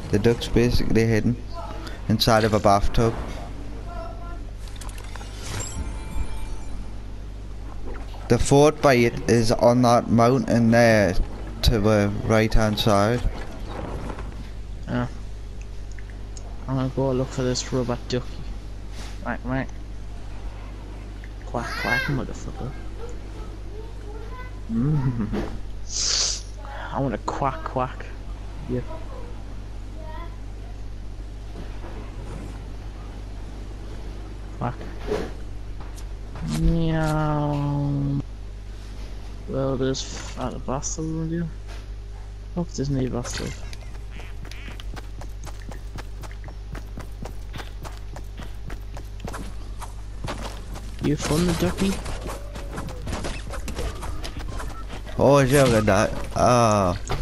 The duck's basically hidden inside of a bathtub. The fort bite is on that mountain there to the right hand side. Yeah. I'm gonna go look for this robot ducky. Right, right. Quack, quack, motherfucker. I want to quack, quack. Yep. Quack. Meow. Well, there's a bastard around here. Look, there's no bastard. You found the ducky? Oh, yeah, look at that. Ah.